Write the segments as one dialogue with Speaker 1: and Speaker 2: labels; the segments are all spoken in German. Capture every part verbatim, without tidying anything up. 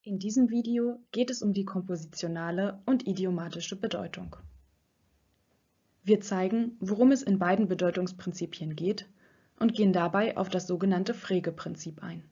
Speaker 1: In diesem Video geht es um die kompositionale und idiomatische Bedeutung. Wir zeigen, worum es in beiden Bedeutungsprinzipien geht und gehen dabei auf das sogenannte Frege-Prinzip ein.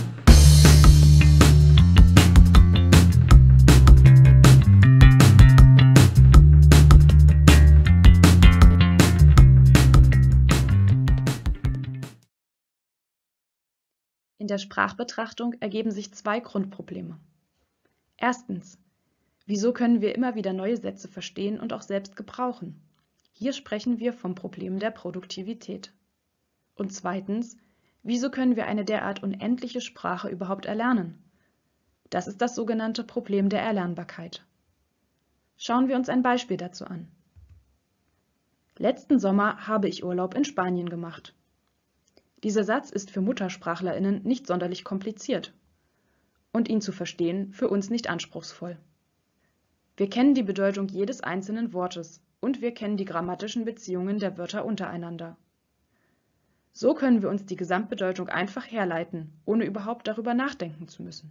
Speaker 1: In der Sprachbetrachtung ergeben sich zwei Grundprobleme. Erstens: Wieso können wir immer wieder neue Sätze verstehen und auch selbst gebrauchen? Hier sprechen wir vom Problem der Produktivität. Und zweitens: Wieso können wir eine derart unendliche Sprache überhaupt erlernen? Das ist das sogenannte Problem der Erlernbarkeit. Schauen wir uns ein Beispiel dazu an. Letzten Sommer habe ich Urlaub in Spanien gemacht. Dieser Satz ist für MuttersprachlerInnen nicht sonderlich kompliziert und ihn zu verstehen für uns nicht anspruchsvoll. Wir kennen die Bedeutung jedes einzelnen Wortes und wir kennen die grammatischen Beziehungen der Wörter untereinander. So können wir uns die Gesamtbedeutung einfach herleiten, ohne überhaupt darüber nachdenken zu müssen.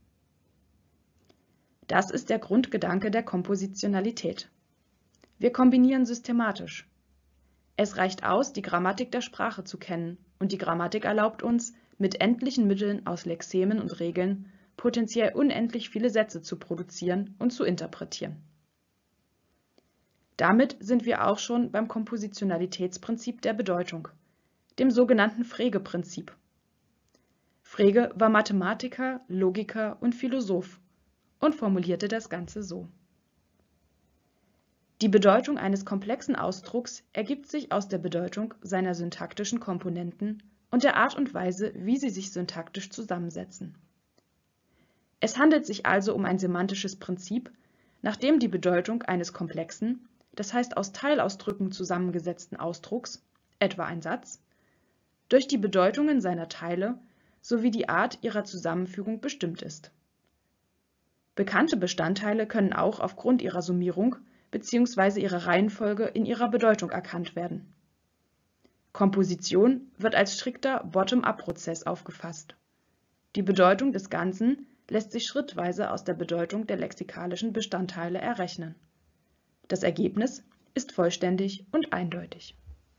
Speaker 1: Das ist der Grundgedanke der Kompositionalität. Wir kombinieren systematisch. Es reicht aus, die Grammatik der Sprache zu kennen, und die Grammatik erlaubt uns, mit endlichen Mitteln aus Lexemen und Regeln potenziell unendlich viele Sätze zu produzieren und zu interpretieren. Damit sind wir auch schon beim Kompositionalitätsprinzip der Bedeutung, dem sogenannten Frege-Prinzip. Frege war Mathematiker, Logiker und Philosoph und formulierte das Ganze so: Die Bedeutung eines komplexen Ausdrucks ergibt sich aus der Bedeutung seiner syntaktischen Komponenten und der Art und Weise, wie sie sich syntaktisch zusammensetzen. Es handelt sich also um ein semantisches Prinzip, nach dem die Bedeutung eines komplexen, das heißt aus Teilausdrücken zusammengesetzten Ausdrucks, etwa ein Satz, durch die Bedeutungen seiner Teile sowie die Art ihrer Zusammenfügung bestimmt ist. Bekannte Bestandteile können auch aufgrund ihrer Summierung bzw. ihrer Reihenfolge in ihrer Bedeutung erkannt werden. Komposition wird als strikter Bottom-up-Prozess aufgefasst. Die Bedeutung des Ganzen lässt sich schrittweise aus der Bedeutung der lexikalischen Bestandteile errechnen. Das Ergebnis ist vollständig und eindeutig.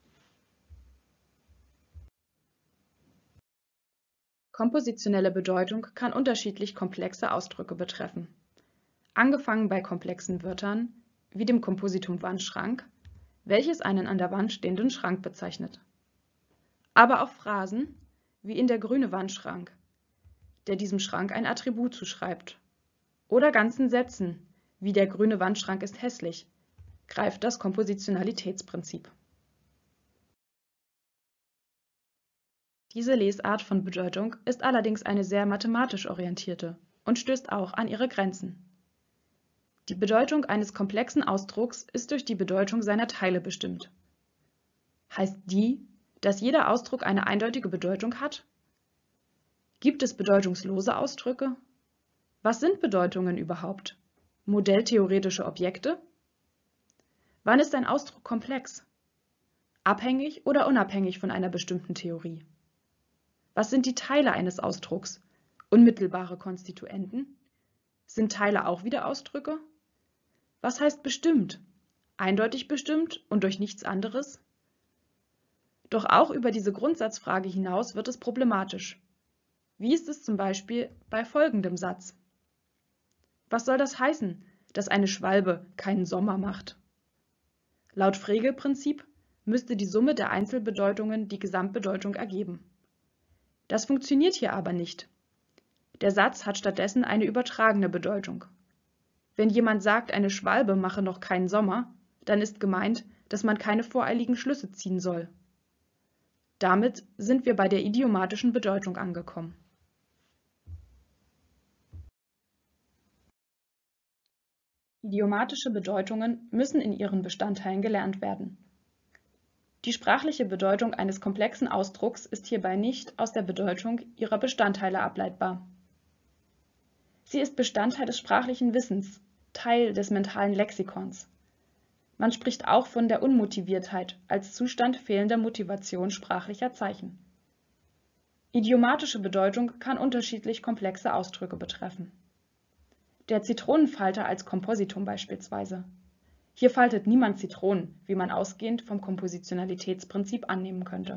Speaker 1: Kompositionelle Bedeutung kann unterschiedlich komplexe Ausdrücke betreffen. Angefangen bei komplexen Wörtern, wie dem Kompositum Wandschrank, welches einen an der Wand stehenden Schrank bezeichnet. Aber auch Phrasen, wie in der grüne Wandschrank, der diesem Schrank ein Attribut zuschreibt. Oder ganzen Sätzen, wie der grüne Wandschrank ist hässlich, greift das Kompositionalitätsprinzip. Diese Lesart von Bedeutung ist allerdings eine sehr mathematisch orientierte und stößt auch an ihre Grenzen. Die Bedeutung eines komplexen Ausdrucks ist durch die Bedeutung seiner Teile bestimmt. Heißt die, dass jeder Ausdruck eine eindeutige Bedeutung hat? Gibt es bedeutungslose Ausdrücke? Was sind Bedeutungen überhaupt? Modelltheoretische Objekte? Wann ist ein Ausdruck komplex? Abhängig oder unabhängig von einer bestimmten Theorie? Was sind die Teile eines Ausdrucks? Unmittelbare Konstituenten? Sind Teile auch wieder Ausdrücke? Was heißt bestimmt? Eindeutig bestimmt und durch nichts anderes? Doch auch über diese Grundsatzfrage hinaus wird es problematisch. Wie ist es zum Beispiel bei folgendem Satz? Was soll das heißen, dass eine Schwalbe keinen Sommer macht? Laut Frege-Prinzip müsste die Summe der Einzelbedeutungen die Gesamtbedeutung ergeben. Das funktioniert hier aber nicht. Der Satz hat stattdessen eine übertragene Bedeutung. Wenn jemand sagt, eine Schwalbe mache noch keinen Sommer, dann ist gemeint, dass man keine voreiligen Schlüsse ziehen soll. Damit sind wir bei der idiomatischen Bedeutung angekommen. Idiomatische Bedeutungen müssen in ihren Bestandteilen gelernt werden. Die sprachliche Bedeutung eines komplexen Ausdrucks ist hierbei nicht aus der Bedeutung ihrer Bestandteile ableitbar. Sie ist Bestandteil des sprachlichen Wissens, Teil des mentalen Lexikons. Man spricht auch von der Unmotiviertheit als Zustand fehlender Motivation sprachlicher Zeichen. Idiomatische Bedeutung kann unterschiedlich komplexe Ausdrücke betreffen. Der Zitronenfalter als Kompositum beispielsweise. Hier faltet niemand Zitronen, wie man ausgehend vom Kompositionalitätsprinzip annehmen könnte.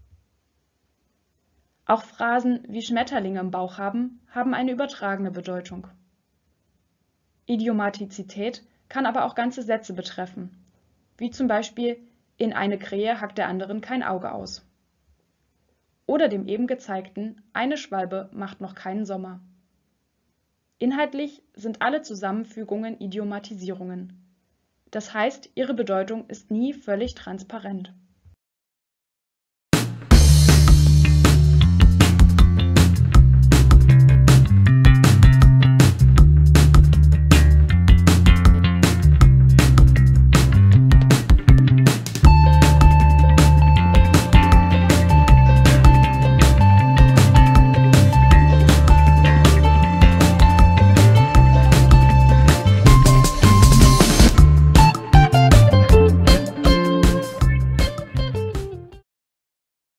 Speaker 1: Auch Phrasen wie Schmetterlinge im Bauch haben, haben eine übertragene Bedeutung. Idiomatizität kann aber auch ganze Sätze betreffen, wie zum Beispiel in eine Krähe hackt der anderen kein Auge aus. Oder dem eben gezeigten eine Schwalbe macht noch keinen Sommer. Inhaltlich sind alle Zusammenfügungen Idiomatisierungen. Das heißt, ihre Bedeutung ist nie völlig transparent.